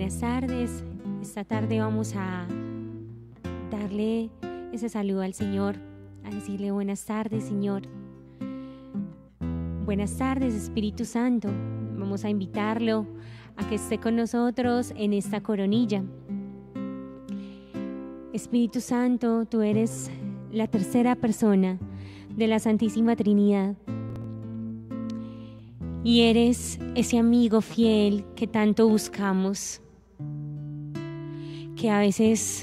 Buenas tardes. Esta tarde vamos a darle ese saludo al Señor, a decirle buenas tardes, Señor. Buenas tardes, Espíritu Santo. Vamos a invitarlo a que esté con nosotros en esta coronilla. Espíritu Santo, tú eres la tercera persona de la Santísima Trinidad y eres ese amigo fiel que tanto buscamos, que a veces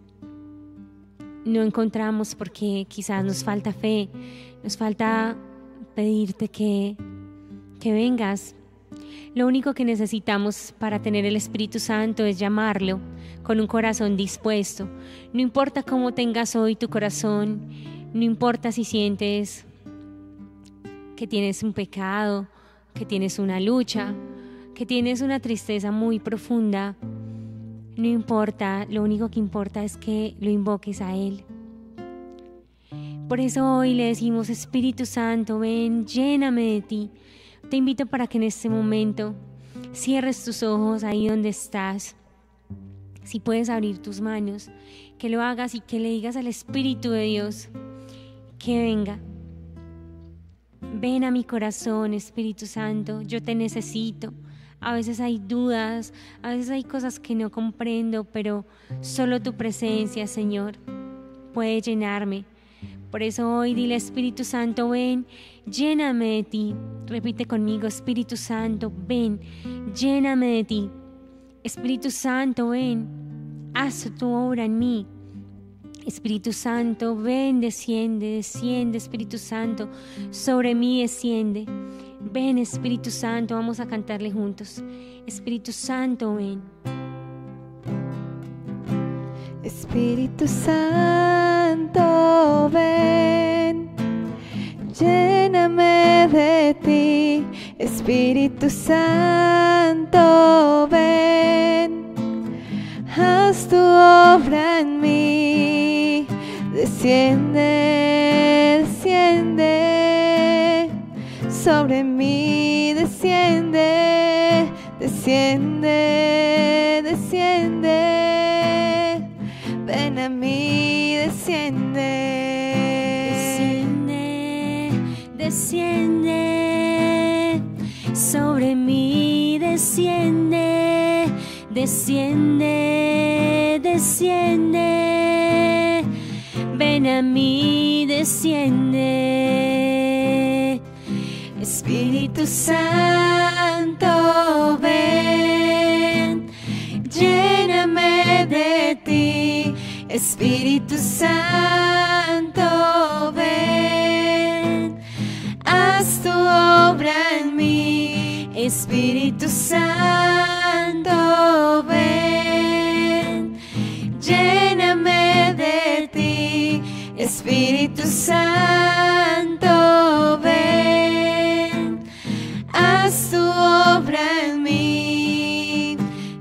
no encontramos porque quizás nos falta fe, nos falta pedirte que vengas. Lo único que necesitamos para tener el Espíritu Santo es llamarlo con un corazón dispuesto. No importa cómo tengas hoy tu corazón, no importa si sientes que tienes un pecado, que tienes una lucha, que tienes una tristeza muy profunda. No importa, lo único que importa es que lo invoques a Él. Por eso hoy le decimos: Espíritu Santo, ven, lléname de ti. Te invito para que en este momento cierres tus ojos ahí donde estás. Si puedes abrir tus manos, que lo hagas y que le digas al Espíritu de Dios que venga. Ven a mi corazón, Espíritu Santo, yo te necesito. A veces hay dudas, a veces hay cosas que no comprendo, pero solo tu presencia, Señor, puede llenarme. Por eso hoy dile: Espíritu Santo, ven, lléname de ti. Repite conmigo: Espíritu Santo, ven, lléname de ti. Espíritu Santo, ven, haz tu obra en mí. Espíritu Santo, ven, desciende, desciende, Espíritu Santo, sobre mí desciende. Ven, Espíritu Santo, vamos a cantarle juntos. Espíritu Santo, ven. Espíritu Santo, ven, lléname de ti. Espíritu Santo, ven, haz tu obra en mí. Desciende, desciende, sobre mí desciende, desciende, desciende. Ven a mí, desciende. Desciende, desciende, sobre mí desciende, desciende, desciende. Ven a mí, desciende. Espíritu Santo, ven, lléname de ti. Espíritu Santo, ven, haz tu obra en mí. Espíritu Santo, ven, lléname de ti. Espíritu Santo, ven, haz tu obra en mí.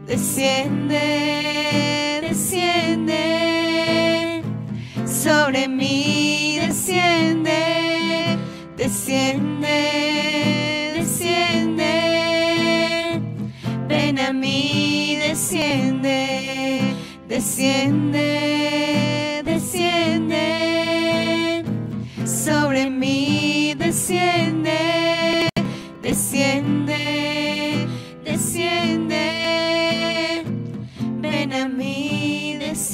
Desciende, desciende, sobre mí desciende, desciende, desciende. Ven a mí, desciende, desciende, desciende, sobre mí desciende, desciende, desciende. Ven a mí,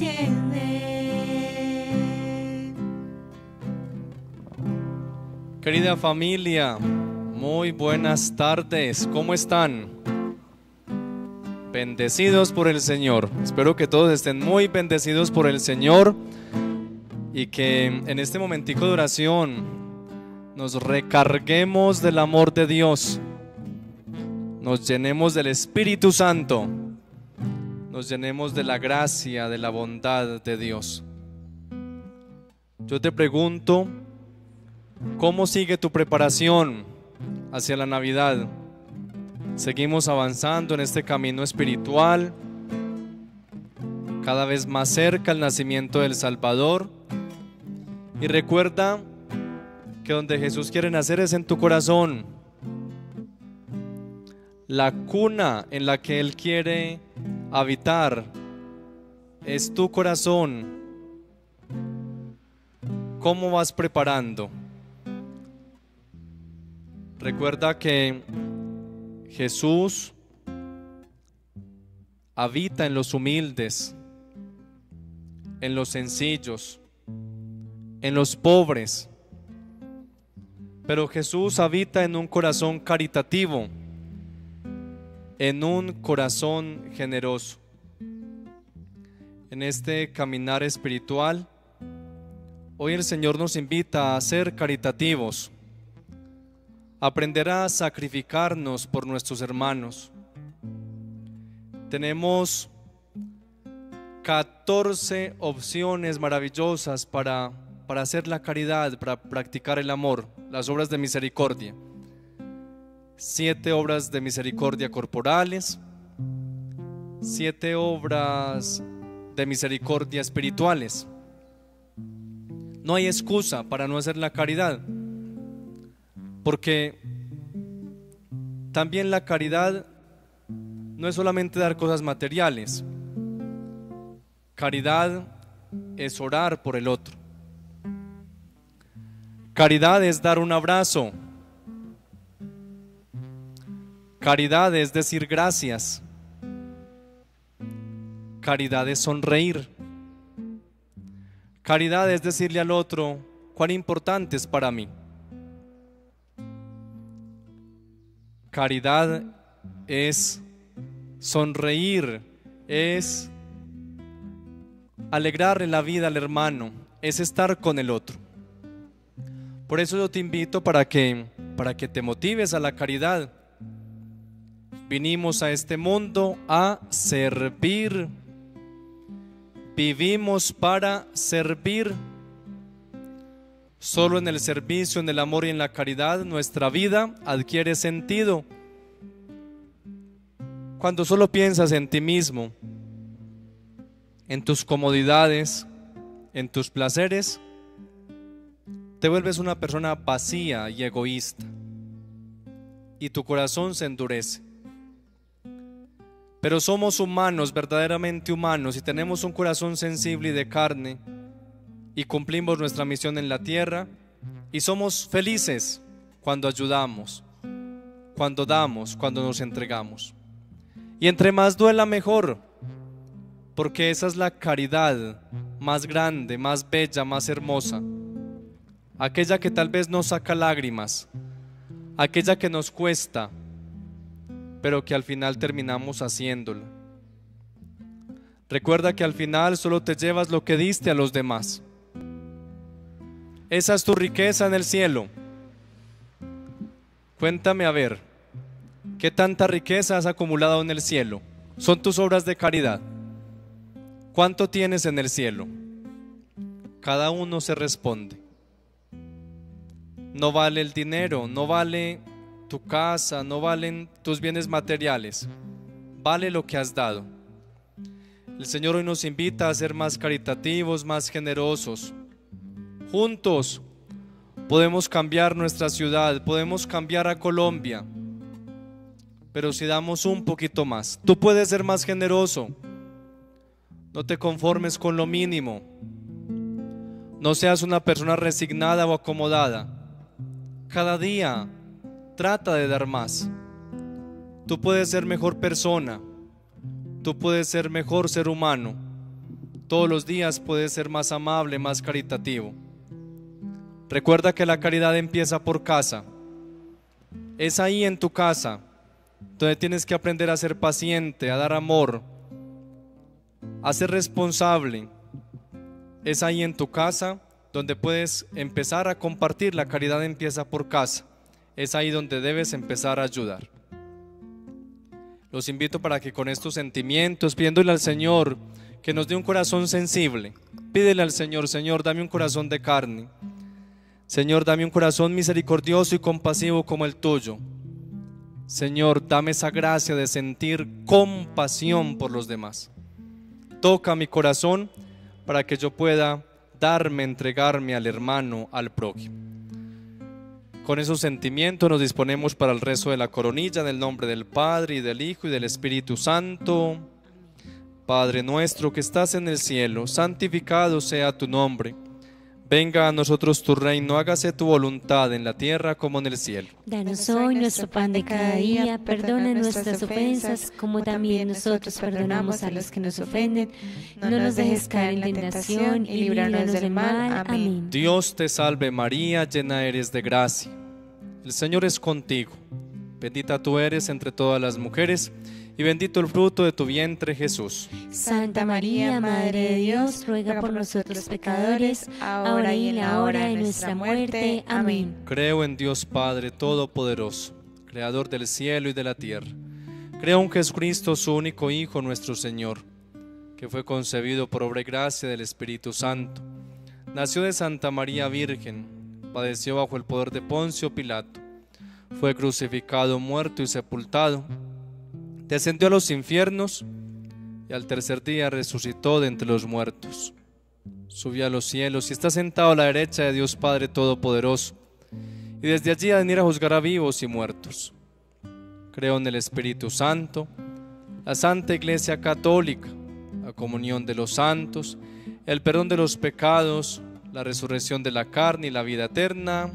desciende. Querida familia, muy buenas tardes. ¿Cómo están? Bendecidos por el Señor. Espero que todos estén muy bendecidos por el Señor y que en este momentico de oración nos recarguemos del amor de Dios, nos llenemos del Espíritu Santo, nos llenemos de la gracia, de la bondad de Dios. Yo te pregunto, ¿cómo sigue tu preparación hacia la Navidad? Seguimos avanzando en este camino espiritual, cada vez más cerca al nacimiento del Salvador. Y recuerda que donde Jesús quiere nacer es en tu corazón. La cuna en la que Él quiere habitar es tu corazón. ¿Cómo vas preparando? Recuerda que Jesús habita en los humildes, en los sencillos, en los pobres. Pero Jesús habita en un corazón caritativo, en un corazón generoso. En este caminar espiritual, hoy el Señor nos invita a ser caritativos, a aprender a sacrificarnos por nuestros hermanos. Tenemos 14 opciones maravillosas para hacer la caridad, para practicar el amor, las obras de misericordia. 7 obras de misericordia corporales, 7 obras de misericordia espirituales. No hay excusa para no hacer la caridad, porque también la caridad no es solamente dar cosas materiales. Caridad es orar por el otro. Caridad es dar un abrazo. Caridad es decir gracias. Caridad es sonreír. Caridad es decirle al otro cuán importante es para mí. Caridad es sonreír, es alegrarle la vida al hermano, es estar con el otro. Por eso yo te invito para que te motives a la caridad. Vinimos a este mundo a servir. Vivimos para servir. Solo en el servicio, en el amor y en la caridad nuestra vida adquiere sentido. Cuando solo piensas en ti mismo, en tus comodidades, en tus placeres, te vuelves una persona vacía y egoísta, y tu corazón se endurece. Pero somos humanos, verdaderamente humanos, y tenemos un corazón sensible y de carne, y cumplimos nuestra misión en la tierra, y somos felices cuando ayudamos, cuando damos, cuando nos entregamos. Y entre más duela mejor, porque esa es la caridad más grande, más bella, más hermosa. Aquella que tal vez nos saca lágrimas, aquella que nos cuesta, pero que al final terminamos haciéndola. Recuerda que al final solo te llevas lo que diste a los demás. Esa es tu riqueza en el cielo. Cuéntame a ver, ¿qué tanta riqueza has acumulado en el cielo? Son tus obras de caridad. ¿Cuánto tienes en el cielo? Cada uno se responde. No vale el dinero, no vale tu casa, no valen tus bienes materiales. Vale lo que has dado. El Señor hoy nos invita a ser más caritativos, más generosos. Juntos podemos cambiar nuestra ciudad, podemos cambiar a Colombia. Pero si damos un poquito más, tú puedes ser más generoso. No te conformes con lo mínimo. No seas una persona resignada o acomodada. Cada día trata de dar más. Tú puedes ser mejor persona. Tú puedes ser mejor ser humano. Todos los días puedes ser más amable, más caritativo. Recuerda que la caridad empieza por casa. Es ahí en tu casa donde tienes que aprender a ser paciente, a dar amor, a ser responsable. Es ahí en tu casa donde puedes empezar a compartir. La caridad empieza por casa. Es ahí donde debes empezar a ayudar. Los invito para que con estos sentimientos, pidiéndole al Señor que nos dé un corazón sensible, pídele al Señor: Señor, dame un corazón de carne. Señor, dame un corazón misericordioso y compasivo como el tuyo. Señor, dame esa gracia de sentir compasión por los demás. Toca mi corazón para que yo pueda darme, entregarme al hermano, al prójimo. Con esos sentimientos nos disponemos para el rezo de la coronilla, en el nombre del Padre, y del Hijo, y del Espíritu Santo. Padre nuestro que estás en el cielo, santificado sea tu nombre. Venga a nosotros tu reino, hágase tu voluntad en la tierra como en el cielo. Danos hoy nuestro pan de cada día, perdona nuestras ofensas, como también nosotros perdonamos a los que nos ofenden. No nos dejes caer en la tentación y líbranos del mal. Amén. Dios te salve María, llena eres de gracia. El Señor es contigo. Bendita tú eres entre todas las mujeres, y bendito el fruto de tu vientre, Jesús. Santa María, Madre de Dios, ruega por nosotros pecadores, ahora y en la hora de nuestra muerte. Amén. Creo en Dios Padre Todopoderoso, Creador del cielo y de la tierra. Creo en Jesucristo, su único Hijo, nuestro Señor, que fue concebido por obra y gracia del Espíritu Santo. Nació de Santa María Virgen, padeció bajo el poder de Poncio Pilato, fue crucificado, muerto y sepultado. Descendió a los infiernos y al tercer día resucitó de entre los muertos. Subió a los cielos y está sentado a la derecha de Dios Padre Todopoderoso, y desde allí ha de venir a juzgar a vivos y muertos. Creo en el Espíritu Santo, la Santa Iglesia Católica, la comunión de los santos, el perdón de los pecados, la resurrección de la carne y la vida eterna.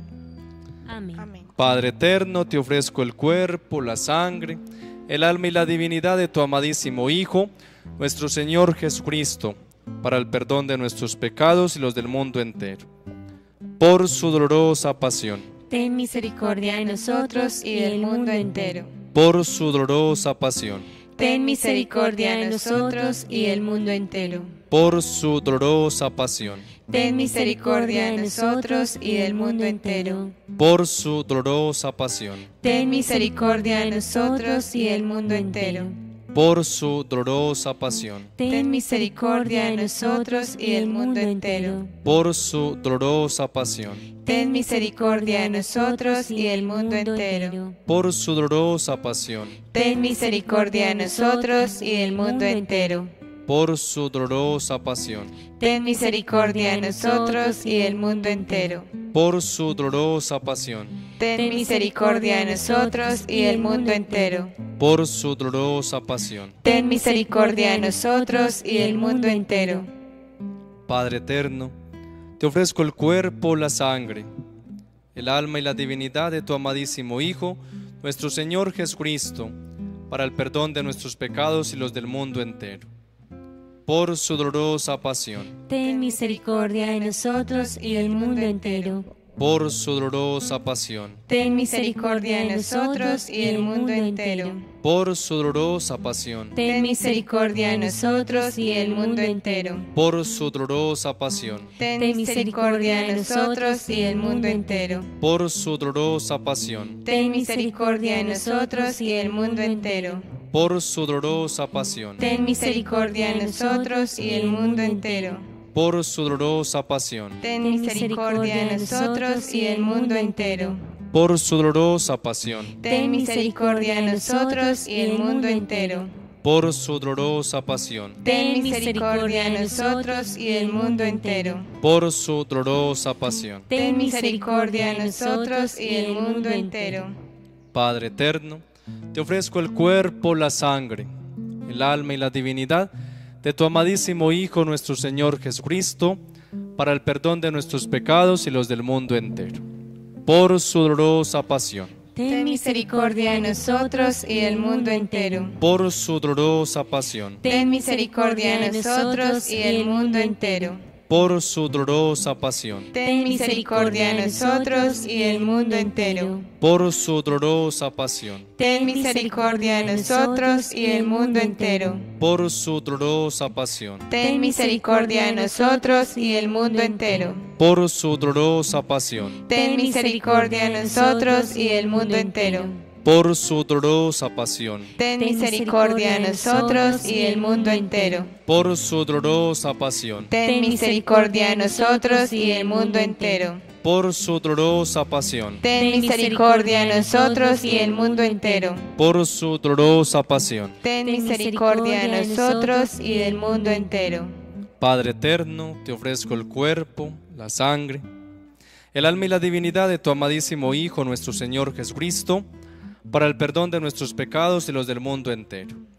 Amén. Padre eterno, te ofrezco el cuerpo, la sangre, el alma y la divinidad de tu amadísimo Hijo, nuestro Señor Jesucristo, para el perdón de nuestros pecados y los del mundo entero. Por su dolorosa pasión. Ten misericordia de nosotros y del mundo entero. Por su dolorosa pasión. Ten misericordia de nosotros y del mundo entero. Por su dolorosa pasión. Ten misericordia de nosotros y del mundo entero. Por su dolorosa pasión. Ten misericordia de nosotros y del mundo entero. Por su dolorosa pasión. Ten misericordia de nosotros y del mundo entero. Por su dolorosa pasión. Ten misericordia de nosotros y del mundo entero. Por su dolorosa pasión. Ten misericordia de nosotros y del mundo entero. Por su dolorosa pasión. Ten misericordia de nosotros y del mundo entero. Por su dolorosa pasión. Ten misericordia de nosotros y del mundo entero. Por su dolorosa pasión. Ten misericordia de nosotros y del mundo entero. Padre eterno, te ofrezco el cuerpo, la sangre, el alma y la divinidad de tu amadísimo Hijo, nuestro Señor Jesucristo, para el perdón de nuestros pecados y los del mundo entero. Por su dolorosa pasión. Ten misericordia de nosotros y del mundo entero. Por su dolorosa pasión. Ten misericordia de nosotros y del mundo entero. Por su dolorosa pasión. Ten misericordia de nosotros y del mundo entero. Por su dolorosa pasión. Ten misericordia de nosotros y del mundo entero. Por su dolorosa pasión. Ten misericordia de nosotros y del mundo entero. Por su dolorosa pasión. Ten misericordia de nosotros y del mundo entero. Por su dolorosa pasión. Ten misericordia de nosotros y del mundo entero. Por su dolorosa pasión. Ten misericordia de nosotros y del mundo entero. Por su dolorosa pasión. Ten misericordia de nosotros y del mundo entero. Por su dolorosa pasión. Ten misericordia de nosotros y del mundo entero. Padre eterno, te ofrezco el cuerpo, la sangre, el alma y la divinidad de tu amadísimo Hijo, nuestro Señor Jesucristo, para el perdón de nuestros pecados y los del mundo entero. Por su dolorosa pasión. Ten misericordia de nosotros y del mundo entero. Por su dolorosa pasión. Ten misericordia de nosotros y del mundo entero. Por su dolorosa pasión. Ten misericordia de nosotros y del mundo entero. Por su dolorosa pasión. Ten misericordia de nosotros y del mundo entero. Por su dolorosa pasión. Ten misericordia de nosotros y del mundo entero. Por su dolorosa pasión. Ten misericordia de nosotros y del mundo entero. Por su dolorosa pasión. Ten misericordia de nosotros y del mundo entero. Por su dolorosa pasión. Ten misericordia de nosotros y del mundo entero. Por su dolorosa pasión. Ten misericordia de nosotros y del mundo entero. Por su dolorosa pasión. Ten misericordia de nosotros y del mundo entero. Padre eterno, te ofrezco el cuerpo, la sangre, el alma y la divinidad de tu amadísimo Hijo, nuestro Señor Jesucristo, para el perdón de nuestros pecados y los del mundo entero.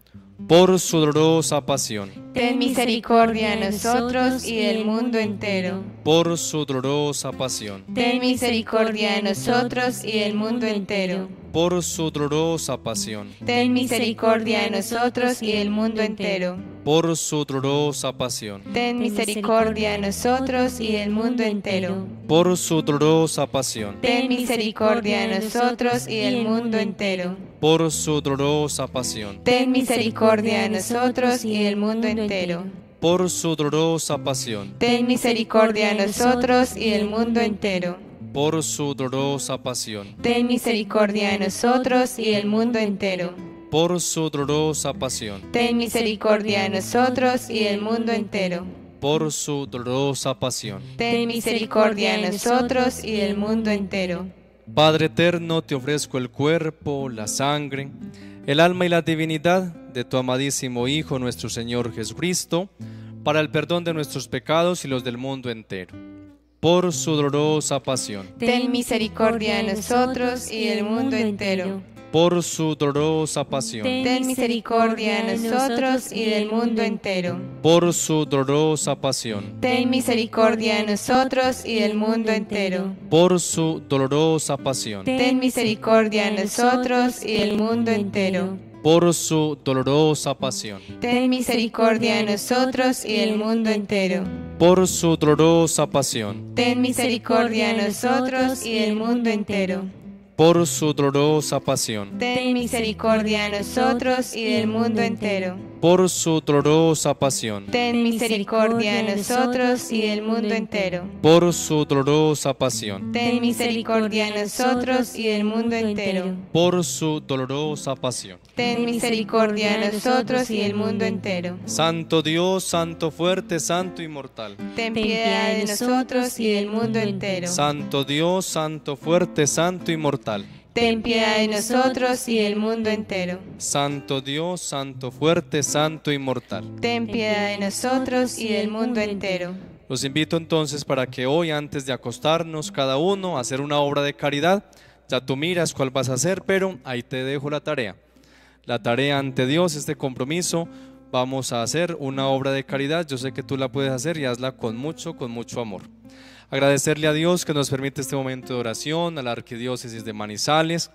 por su dolorosa pasión, ten misericordia de nosotros y del mundo entero. por su dolorosa pasión, Ten misericordia de nosotros y del mundo entero. por su dolorosa pasión, Ten misericordia de nosotros y del mundo entero. por su dolorosa pasión, Ten misericordia de nosotros y del mundo entero. por su dolorosa pasión, Ten misericordia de nosotros y del mundo entero. por su dolorosa pasión, Ten misericordia de nosotros y del mundo entero. por su dolorosa pasión, Ten misericordia de nosotros y del mundo entero. por su dolorosa pasión, Ten misericordia de nosotros y del mundo entero. por su dolorosa pasión, Ten misericordia de nosotros y del mundo entero. por su dolorosa pasión. Ten misericordia de nosotros y del mundo entero. Padre eterno, te ofrezco el cuerpo, la sangre, el alma y la divinidad de tu amadísimo Hijo, nuestro Señor Jesucristo, para el perdón de nuestros pecados y los del mundo entero. Por su dolorosa pasión, Ten misericordia de nosotros y del mundo entero. por su dolorosa pasión, Ten misericordia de nosotros y del mundo entero. por su dolorosa pasión, Ten misericordia de nosotros y del mundo entero. por su dolorosa pasión, Ten misericordia de nosotros y del mundo entero. por su dolorosa pasión, Ten misericordia de nosotros y del mundo entero. por su dolorosa pasión, Ten misericordia de nosotros y del mundo entero. por su dolorosa pasión, Ten misericordia de nosotros y del mundo entero. por su dolorosa pasión, Ten misericordia de nosotros y del mundo entero. por su dolorosa pasión, Ten misericordia de nosotros y del mundo entero. por su dolorosa pasión. Ten misericordia de nosotros y del mundo entero. Santo Dios, Santo fuerte, Santo inmortal. Ten piedad de nosotros y del mundo entero. Santo Dios, Santo fuerte, Santo inmortal. Ten piedad de nosotros y del mundo entero. Santo Dios, Santo fuerte, Santo inmortal. Ten piedad de nosotros y del mundo entero. Los invito entonces para que hoy, antes de acostarnos, cada uno a hacer una obra de caridad. Ya tú miras cuál vas a hacer, pero ahí te dejo la tarea. La tarea ante Dios, este compromiso, vamos a hacer una obra de caridad. Yo sé que tú la puedes hacer y hazla con mucho amor. Agradecerle a Dios que nos permite este momento de oración, a la Arquidiócesis de Manizales,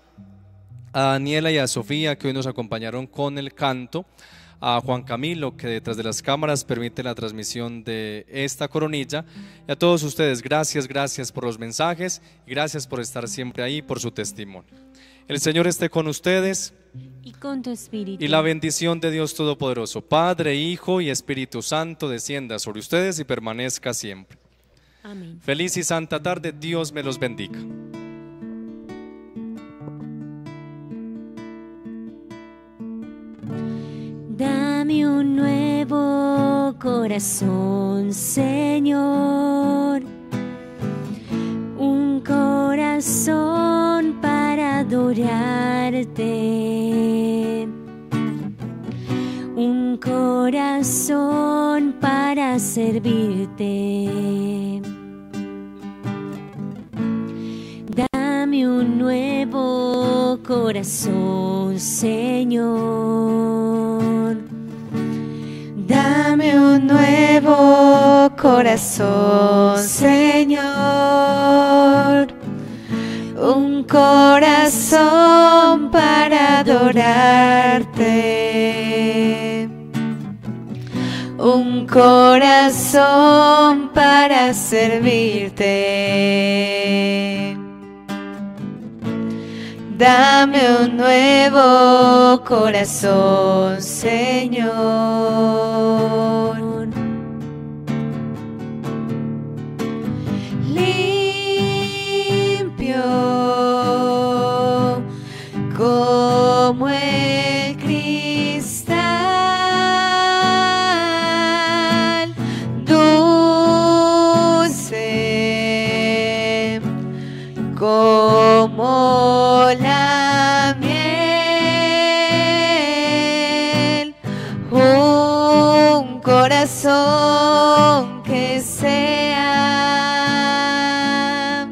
a Daniela y a Sofía que hoy nos acompañaron con el canto, a Juan Camilo que detrás de las cámaras permite la transmisión de esta coronilla, y a todos ustedes, gracias por los mensajes y gracias por estar siempre ahí, por su testimonio. El Señor esté con ustedes Y con tu espíritu. y la bendición de Dios Todopoderoso, Padre, Hijo y Espíritu Santo descienda sobre ustedes y permanezca siempre. Amén. Feliz y santa tarde, Dios me los bendiga. Dame un nuevo corazón, Señor, un corazón para adorarte, un corazón para servirte. Dame un nuevo corazón, Señor. Dame un nuevo corazón, Señor. Un corazón para adorarte. Un corazón para servirte. Dame un nuevo corazón, Señor. Limpio como el cristal, dulce como la miel, un corazón que sea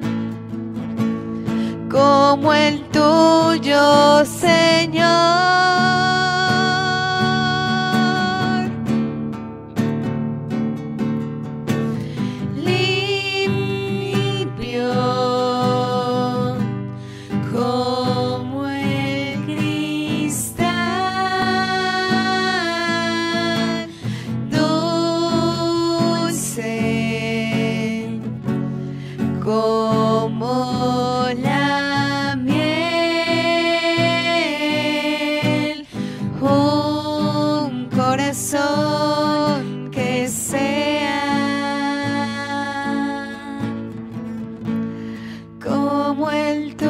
como el tuyo, Señor. como la miel, un corazón que sea como el tuyo.